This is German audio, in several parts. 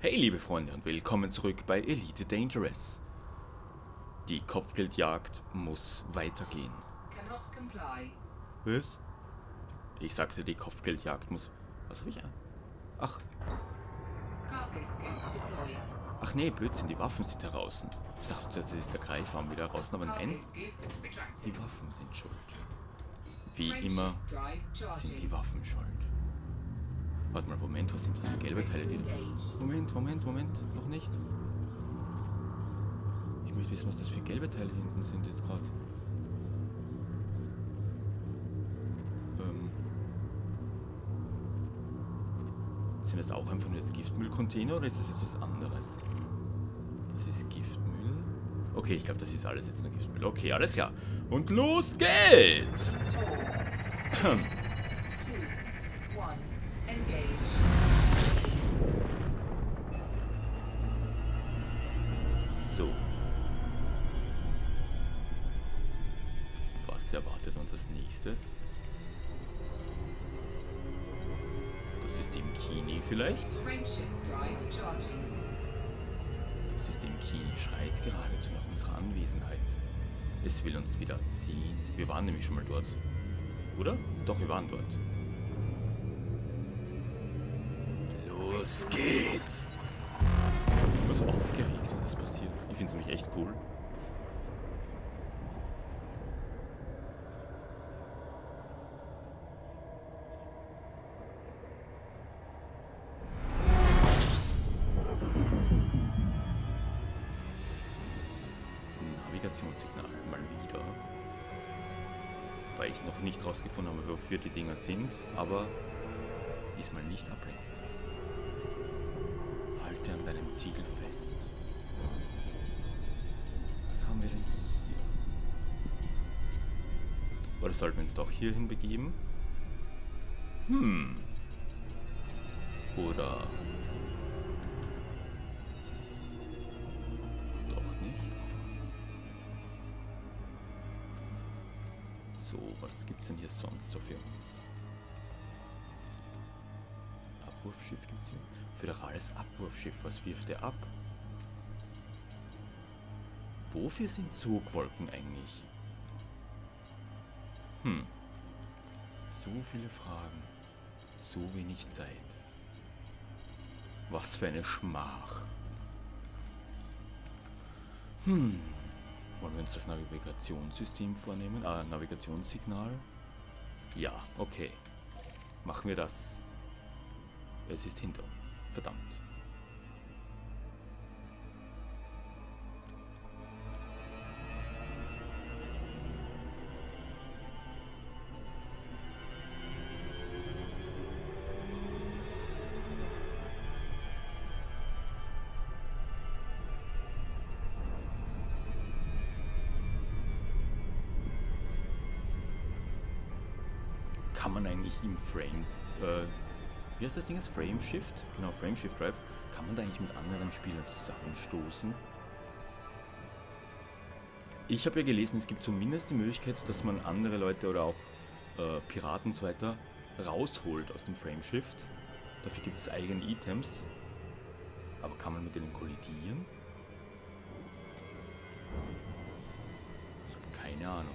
Hey liebe Freunde und willkommen zurück bei Elite Dangerous. Die Kopfgeldjagd muss weitergehen. Cannot comply. Was? Ich sagte, die Kopfgeldjagd muss... Was habe ich an? Ach, Cargo scope deployed. ach nee, Blödsinn, die Waffen sind da draußen. Ich dachte zuerst, das ist der Greifarm wieder draußen, aber Cargo nein, scope die retracted. Waffen sind schuld. Wie Frameshift immer drive sind die charging. Waffen schuld. Warte mal, Moment, was sind das für gelbe Teile? Ready to engage. Moment, noch nicht. Ich möchte wissen, was das für gelbe Teile hinten sind jetzt gerade. Sind das auch einfach nur jetzt Giftmüllcontainer oder ist das jetzt was anderes? Das ist Giftmüll. Okay, ich glaube, das ist alles jetzt nur Giftmüll. Okay, alles klar. Und los geht's! 4, 2, 1, engage. So. Was erwartet uns als nächstes? Das System Kini vielleicht? Frameshift drive charging. Das System Kini schreit geradezu nach unserer Anwesenheit. Es will uns wieder sehen. Wir waren nämlich schon mal dort. Oder? Doch, wir waren dort. Los geht's! Ich bin so aufgeregt, wenn das passiert. Ich finde es nämlich echt cool. Navigationssignal mal wieder. Weil ich noch nicht rausgefunden habe, wofür die Dinger sind, aber diesmal nicht ablenken lassen. Halte an deinem Ziel fest. Was haben wir denn hier? Oder sollten wir uns doch hierhin begeben? Oder doch nicht? So, was gibt's denn hier sonst so für uns? Abwurfschiff gibt's hier. Föderales Abwurfschiff, was wirft der ab? Wofür sind Sogwolken eigentlich? So viele Fragen. So wenig Zeit. Was für eine Schmach. Wollen wir uns das Navigationssystem vornehmen? Navigationssignal? Ja, okay. Machen wir das. Es ist hinter uns. Verdammt. Kann man eigentlich im Frame, wie heißt das Ding? Frameshift? Genau, Frameshift Drive. Kann man da eigentlich mit anderen Spielern zusammenstoßen? Ich habe ja gelesen, es gibt zumindest die Möglichkeit, dass man andere Leute oder auch Piraten und so weiter rausholt aus dem Frameshift. Dafür gibt es eigene Items. Aber kann man mit denen kollidieren? Ich habe keine Ahnung.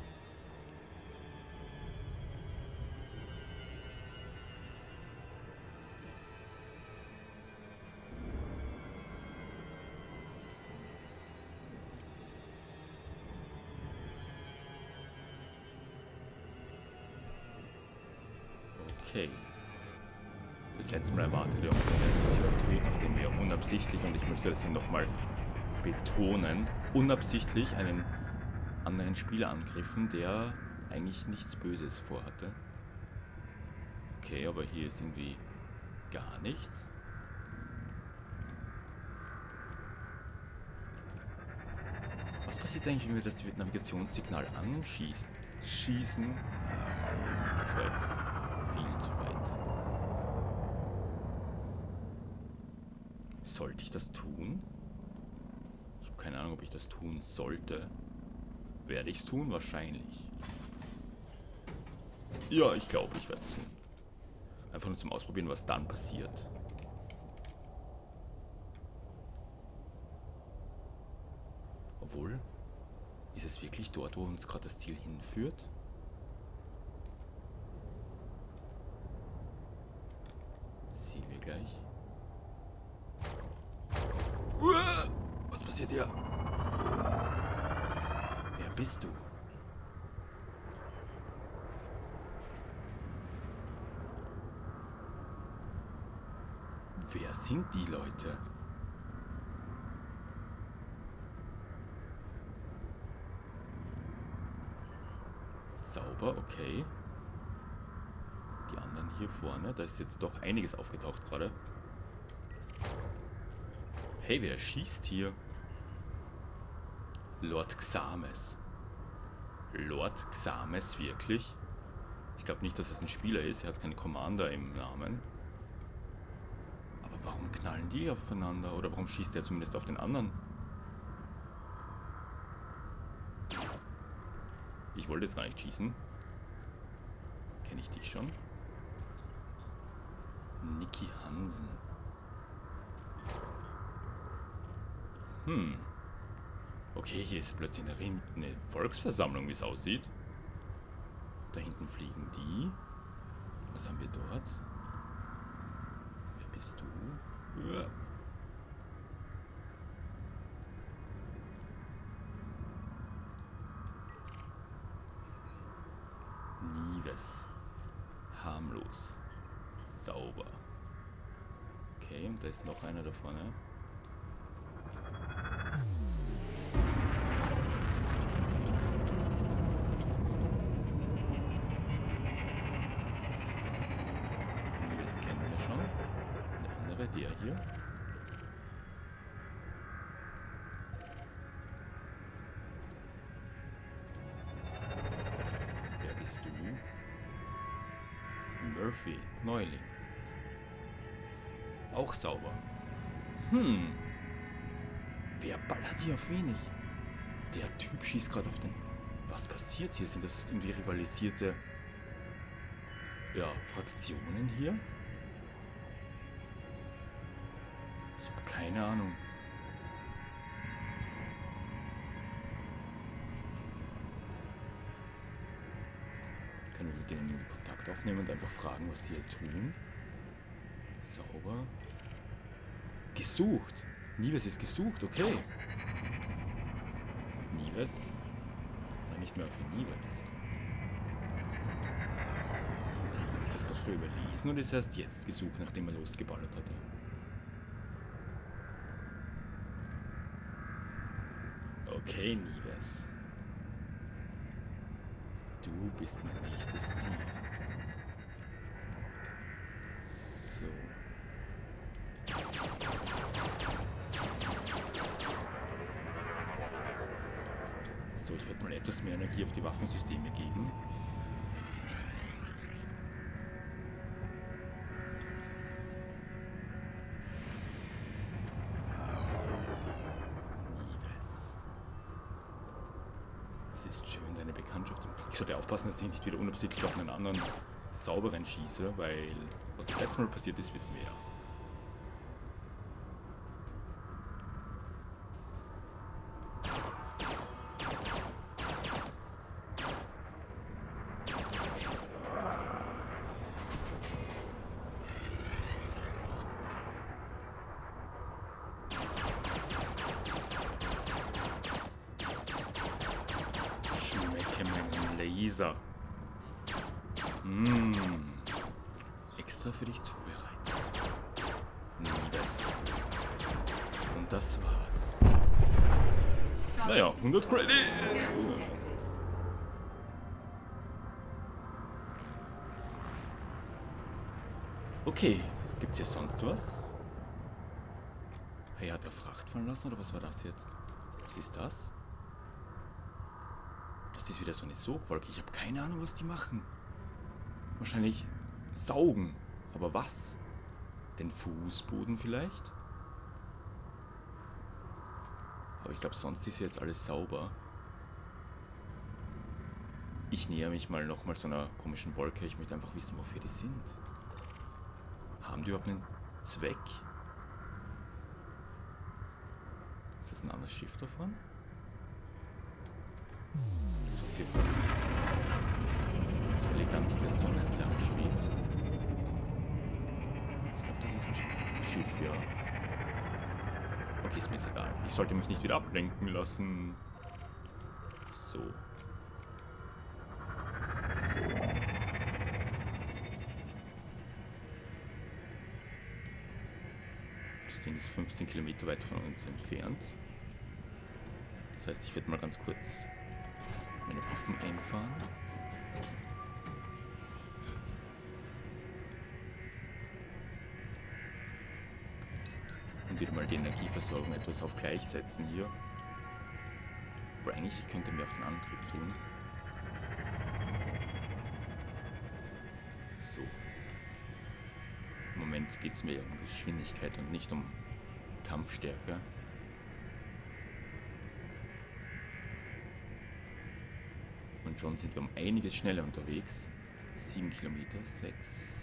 Okay. Das letzte Mal erwartete uns ein sicherer Tod, nachdem wir unabsichtlich, und ich möchte das hier nochmal betonen, unabsichtlich einen anderen Spieler angriffen, der eigentlich nichts Böses vorhatte. Okay, aber hier ist irgendwie gar nichts. Was passiert eigentlich, wenn wir das Navigationssignal schießen? Das war jetzt viel zu weit. Sollte ich das tun? Ich habe keine Ahnung, ob ich das tun sollte. Werde ich es tun? Wahrscheinlich. Ja, ich glaube, ich werde es tun. Einfach nur zum Ausprobieren, was dann passiert. Obwohl, ist es wirklich dort, wo uns gerade das Ziel hinführt? Sehen wir gleich. Was passiert hier? Wer bist du? Wer sind die Leute? Sauber, okay. Die anderen hier vorne, da ist jetzt doch einiges aufgetaucht gerade. Hey, wer schießt hier? Lord Xames. Lord Xames, wirklich? Ich glaube nicht, dass es ein Spieler ist. Er hat keinen Commander im Namen. Aber warum knallen die aufeinander? Oder warum schießt er zumindest auf den anderen? Ich wollte jetzt gar nicht schießen. Kenne ich dich schon? Niki Hansen. Okay, hier ist plötzlich eine Volksversammlung, wie es aussieht. Da hinten fliegen die. Was haben wir dort? Wer bist du? Ja. Nives. Harmlos. Sauber. Okay, und da ist noch einer da vorne. Nives kennen wir schon. Der andere, der hier. Wer bist du? Murphy, Neuling. Auch sauber. Wer ballert hier auf wenig? Der Typ schießt gerade auf den... Was passiert hier? Sind das irgendwie rivalisierte... Ja, Fraktionen hier? Ich habe keine Ahnung. Können wir mit denen irgendwie Kontakt aufnehmen und einfach fragen, was die hier tun? Sauber. Gesucht. Nives ist gesucht, okay. Nives? Dann nicht mehr für Nives. Habe ich das gerade früher überlesen oder ist er erst jetzt gesucht, nachdem er losgeballert hatte? Okay, Nives. Du bist mein nächstes Ziel. So. So, ich werde mal etwas mehr Energie auf die Waffensysteme geben. Nives. Es ist schön, deine Bekanntschaft zu... Ich sollte aufpassen, dass ich nicht wieder unabsichtlich auf einen anderen sauberen schieße, weil was das letzte Mal passiert ist, wissen wir ja. Schmecke meinen Laser. Extra für dich zubereitet. Nives. Und das war's. Naja, 100 Credits. Okay, gibt's hier sonst was? Hey, hat er Fracht fallen lassen oder was war das jetzt? Was ist das? Das ist wieder so eine Sogwolke. Ich habe keine Ahnung, was die machen. Wahrscheinlich saugen. Aber was? Den Fußboden vielleicht? Aber ich glaube, sonst ist jetzt alles sauber. Ich näher mich mal nochmal so einer komischen Wolke. Ich möchte einfach wissen, wofür die sind. Haben die überhaupt einen Zweck? Ist das ein anderes Schiff davon? Das, was hier gerade so elegant der Sonne entlang schwebt. Ich glaube, das ist ein Schiff, ja. Okay, ist mir jetzt egal. Ich sollte mich nicht wieder ablenken lassen. So. Das Ding ist 15 Kilometer weit von uns entfernt. Das heißt, ich werde mal ganz kurz meine Waffen einfahren. Und wieder mal die Energieversorgung etwas auf gleich setzen hier. Aber eigentlich könnte mehr auf den Antrieb tun. So. Im Moment geht es mir um Geschwindigkeit und nicht um Kampfstärke. Und schon sind wir um einiges schneller unterwegs. 7 Kilometer, 6.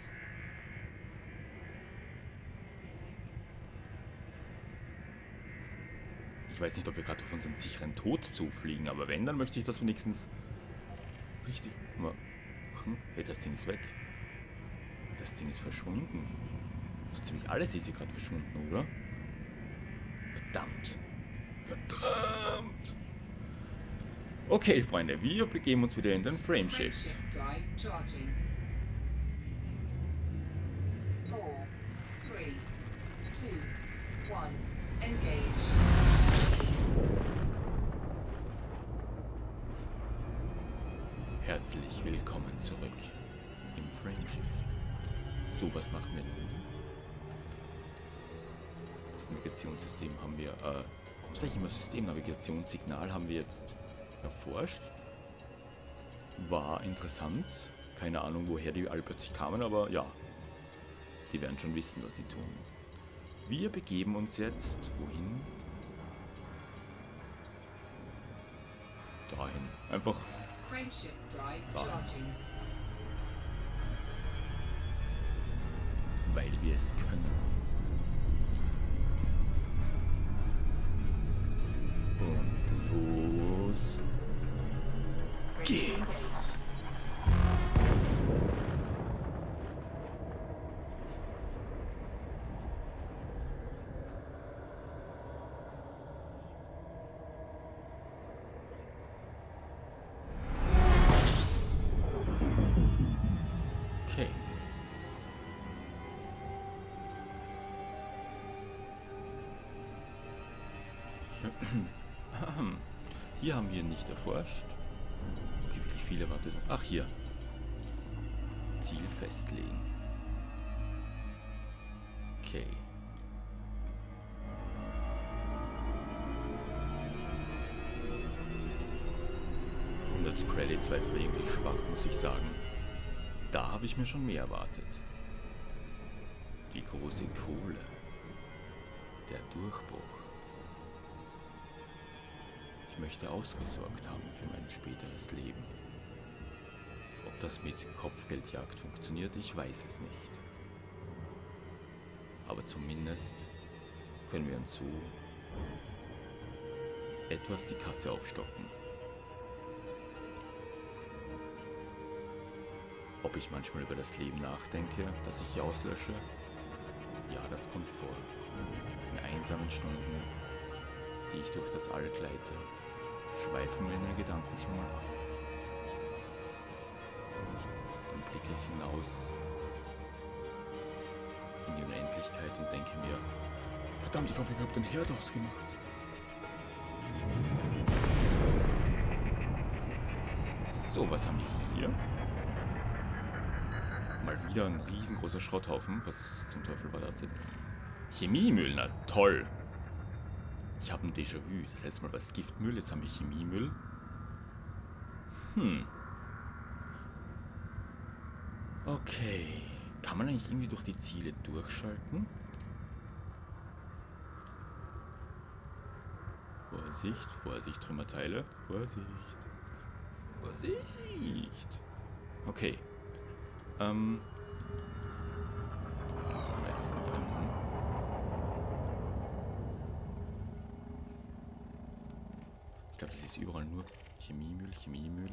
Ich weiß nicht, ob wir gerade auf unseren sicheren Tod zufliegen, aber wenn, dann möchte ich das wenigstens richtig machen. Hey, das Ding ist weg. Das Ding ist verschwunden. So ziemlich alles ist hier gerade verschwunden, oder? Verdammt. Verdammt. Okay, Freunde, wir begeben uns wieder in den Frameshift. Drive charging. 4, 3, 2, 1. Engage. Herzlich willkommen zurück im Frameshift. So, was machen wir nun? Das Navigationssystem haben wir, warum sage ich immer System? Navigationssignal haben wir jetzt erforscht. War interessant. Keine Ahnung, woher die alle plötzlich kamen, aber ja. Die werden schon wissen, was sie tun. Wir begeben uns jetzt, wohin? Dahin. Einfach Frameshift drive dahin. charging. Weil wir es können. Und los geht's. Okay. Hier haben wir nicht erforscht. Okay, wirklich viele wartet. Ach, hier. Ziel festlegen. Okay. Credits war jetzt aber irgendwie schwach, muss ich sagen. Da habe ich mir schon mehr erwartet. Die große Kohle. Der Durchbruch. Ich möchte ausgesorgt haben für mein späteres Leben. Ob das mit Kopfgeldjagd funktioniert, ich weiß es nicht. Aber zumindest können wir uns so etwas die Kasse aufstocken. Ob ich manchmal über das Leben nachdenke, das ich hier auslösche? Ja, das kommt vor. In einsamen Stunden, die ich durch das All gleite, schweifen meine Gedanken schon mal ab. Dann blicke ich hinaus in die Unendlichkeit und denke mir, verdammt, ich hoffe, ich habe den Herd ausgemacht. So, was haben wir hier? Mal wieder ein riesengroßer Schrotthaufen. Was zum Teufel war das jetzt? Chemiemüll, na toll. Ich habe ein Déjà-vu. Das letzte Mal war es Giftmüll, jetzt haben wir Chemiemüll. Okay. Kann man eigentlich irgendwie durch die Ziele durchschalten? Vorsicht, Vorsicht, Trümmerteile. Vorsicht. Vorsicht. Okay. Sollen wir etwas abbremsen? Ich glaube, das ist überall nur Chemiemüll, Chemiemüll.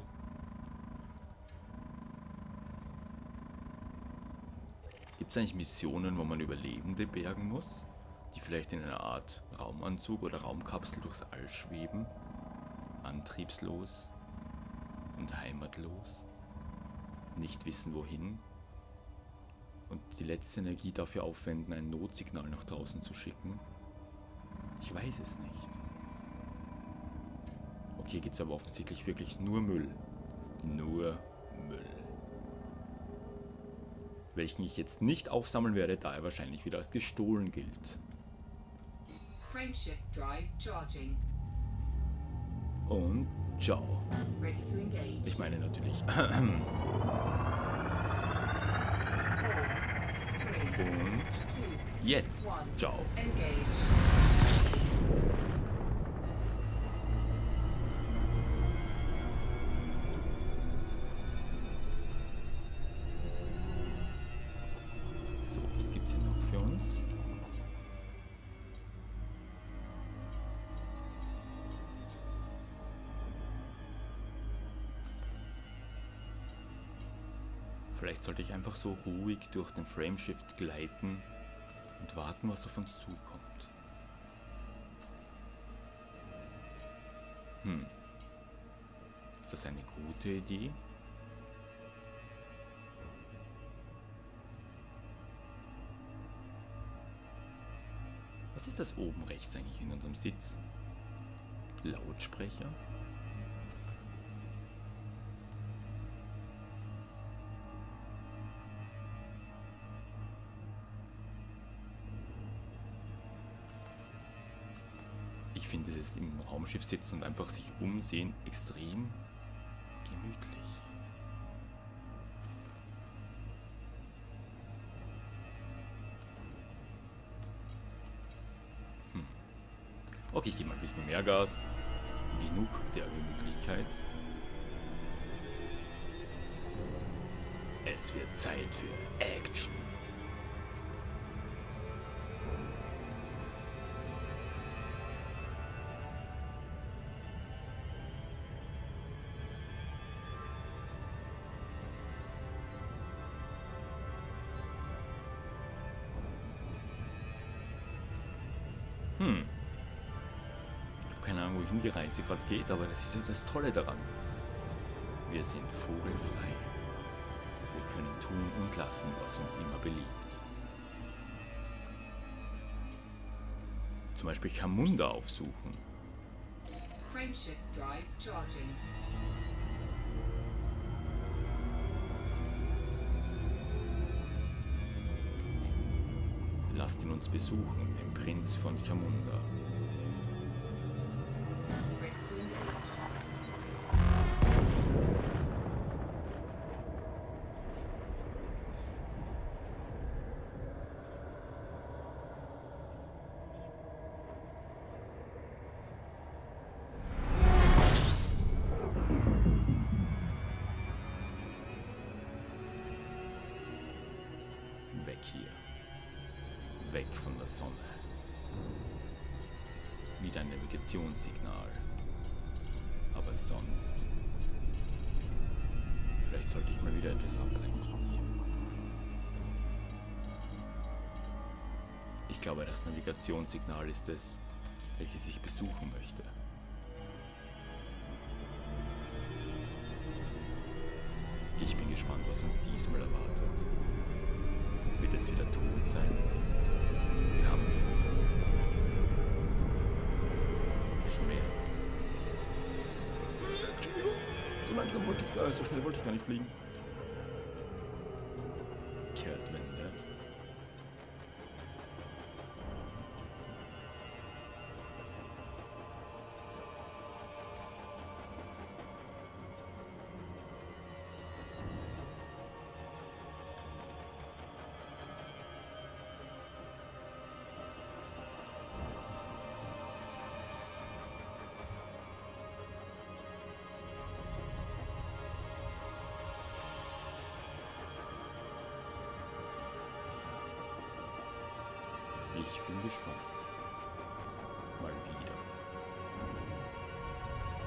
Gibt es eigentlich Missionen, wo man Überlebende bergen muss? Die vielleicht in einer Art Raumanzug oder Raumkapsel durchs All schweben? Antriebslos und heimatlos? Nicht wissen wohin? Und die letzte Energie dafür aufwenden, ein Notsignal nach draußen zu schicken? Ich weiß es nicht. Okay, gibt es aber offensichtlich wirklich nur Müll. Nur Müll. Welchen ich jetzt nicht aufsammeln werde, da er wahrscheinlich wieder als gestohlen gilt. Frameshift drive charging. Und ciao. Ready to engage. Ich meine natürlich. 4, 3, Und 2, jetzt. 1. Ciao. Engage. So, was gibt's hier noch für uns? Vielleicht sollte ich einfach so ruhig durch den Frameshift gleiten und warten, was auf uns zukommt. Ist das eine gute Idee? Was ist das oben rechts eigentlich in unserem Sitz? Lautsprecher? Ich finde es im Raumschiff sitzen und einfach sich umsehen extrem gemütlich. Okay, ich gebe mal ein bisschen mehr Gas. Genug der Gemütlichkeit. Es wird Zeit für Action. Keine Ahnung, wohin die Reise gerade geht, aber das ist ja das Tolle daran. Wir sind vogelfrei. Wir können tun und lassen, was uns immer beliebt. Zum Beispiel Chamunda aufsuchen. Frameshift drive charging. Lasst ihn uns besuchen, den Prinz von Chamunda. Ready to engage. Weg hier. Weg von der Sonne. Wieder ein Navigationssignal. Aber sonst... Vielleicht sollte ich mal wieder etwas abbremsen hier. Ich glaube, das Navigationssignal ist es, welches ich besuchen möchte. Ich bin gespannt, was uns diesmal erwartet. Wird es wieder Tod sein? Kampf? Schmerz? Entschuldigung. So schnell wollte ich gar nicht fliegen. Kehrtwende. Ich bin gespannt. Mal wieder.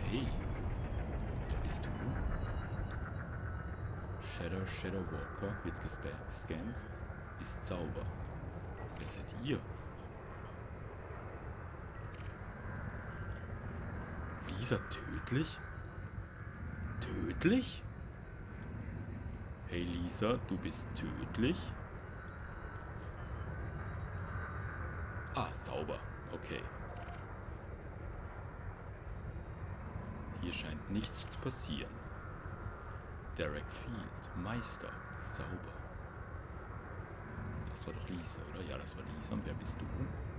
Hey, wer bist du? Shadow Walker wird gescannt. Ist sauber. Wer seid ihr? Lisa tödlich? Tödlich? Hey Lisa, du bist tödlich? Ah, sauber. Okay. Hier scheint nichts zu passieren. Derek Field, Meister, sauber. Das war doch Lisa, oder? Ja, das war Lisa. Und wer bist du?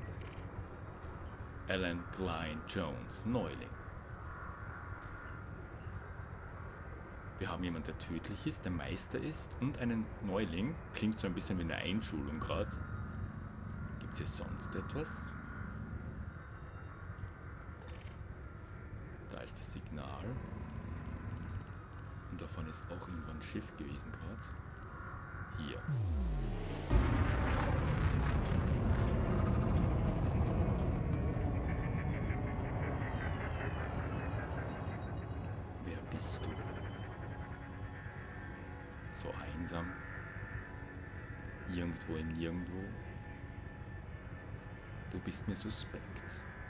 Alan Klein Jones, Neuling. Wir haben jemanden, der tödlich ist, der Meister ist und einen Neuling. Klingt so ein bisschen wie eine Einschulung gerade. Gibt es hier sonst etwas? Da ist das Signal. Und davon ist auch irgendwann ein Schiff gewesen gerade. Hier. Wer bist du? So einsam. Irgendwo im Nirgendwo. Du bist mir suspekt.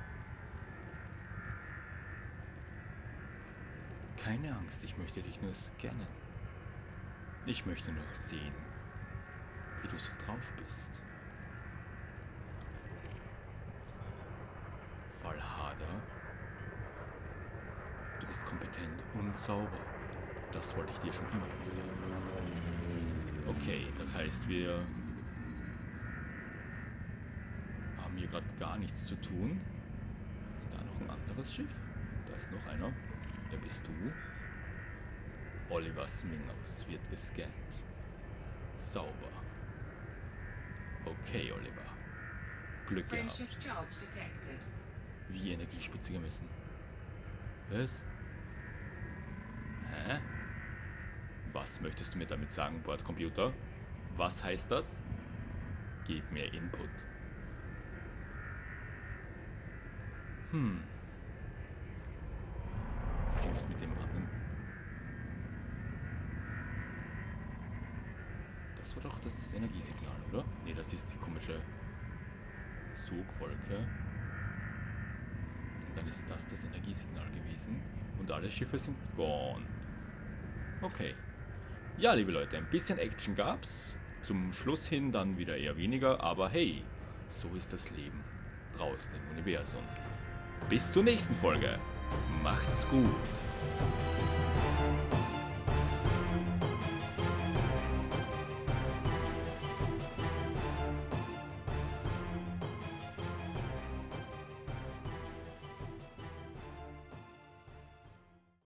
Keine Angst, ich möchte dich nur scannen. Ich möchte nur sehen, wie du so drauf bist. Valhalla. Du bist kompetent und sauber. Das wollte ich dir schon immer mal sagen. Okay, das heißt, wir haben hier gerade gar nichts zu tun. Ist da noch ein anderes Schiff? Da ist noch einer. Wer bist du? Oliver Smingles wird gescannt. Sauber. Okay, Oliver. Glück gehabt. Frameshift charge detected. Wie Energiespitze gemessen. Was? Hä? Was möchtest du mir damit sagen, Bordcomputer? Was heißt das? Gib mir Input. Was mit dem anderen? Das war doch das Energiesignal, oder? Ne, das ist die komische Sogwolke. Und dann ist das Energiesignal gewesen. Und alle Schiffe sind gone. Okay. Ja, liebe Leute, ein bisschen Action gab's. Zum Schluss hin dann wieder eher weniger. Aber hey, so ist das Leben draußen im Universum. Bis zur nächsten Folge. Macht's gut.